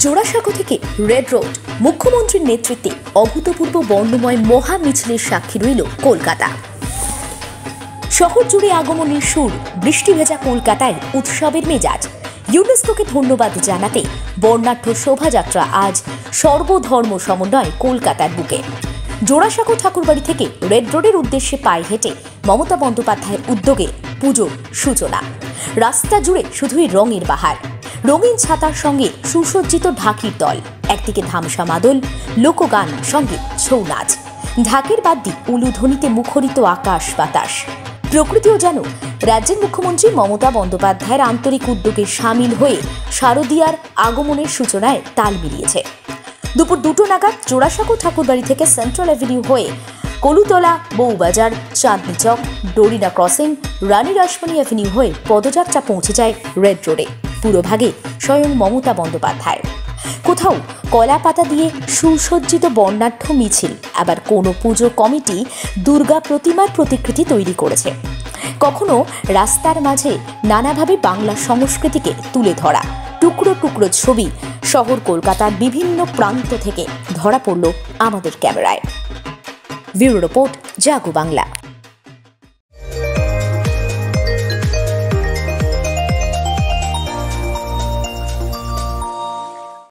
জোড়াসাঁকো থেকে red road মুখ্যমন্ত্রীর নেতৃত্বে অভূতপূর্ব বর্ণময় মহা মিছিলের সাক্ষী রইল কলকাতা। শহর জুড়ে আগমনের সুর, বৃষ্টি ভেজা কলকাতায় উৎসবের মেজাজ। ইউনেস্কোকে ধন্যবাদ জানাতে বর্ণাঢ্য শোভাযাত্রা আজ সর্বধর্ম সমন্বয় কলকাতার বুকে। জোড়াসাঁকো ঠাকুরবাড়ি থেকে রেড রোডের উদ্দেশ্যে পায়ে হেঁটে মমতা বন্দ্যোপাধ্যায়ের উদ্যোগে পুজোর সূচনা। রাস্তা জুড়ে শুধুই রঙের বাহার, রঙিন ছাতার সঙ্গে সুসজ্জিত ঢাকির দল, একদিকে ধামসা মাদল, লোকগান, সঙ্গে ছৌ নাচ। ঢাকের বাদ্যি উলুধ্বনিতে মুখরিত আকাশ বাতাস। প্রকৃতিও যেন রাজ্যের মুখ্যমন্ত্রী মমতা বন্দ্যোপাধ্যায়ের আন্তরিক উদ্যোগে সামিল হয়ে শারদীয়ার আগমনের সূচনায় তাল মিলিয়েছে। দুপুর 2টো নাগাদ জোড়াসাঁকো ঠাকুরবাড়ি থেকে সেন্ট্রাল অ্যাভিনিউ হয়ে কলুতলা, বউবাজার, চাঁদনি চক, ডোরিনা ক্রসিং, রানী রাসমণি অ্যাভিনিউ হয়ে পদযাত্রা পৌঁছে যায় রেড রোডে। পুরোভাগে স্বয়ং মমতা বন্দ্যোপাধ্যায়। কোথাও কলা পাতা দিয়ে সুসজ্জিত বর্ণাঢ্য মিছিল, আবার কোনো পুজো কমিটি দুর্গা প্রতিমার প্রতিকৃতি তৈরি করেছে। কখনো রাস্তার মাঝে নানাভাবে বাংলা সংস্কৃতিকে তুলে ধরা টুকরো টুকরো ছবি শহর কলকাতার বিভিন্ন প্রান্ত থেকে ধরা পড়ল আমাদের ক্যামেরায়। Bureau report, Jago Bangla.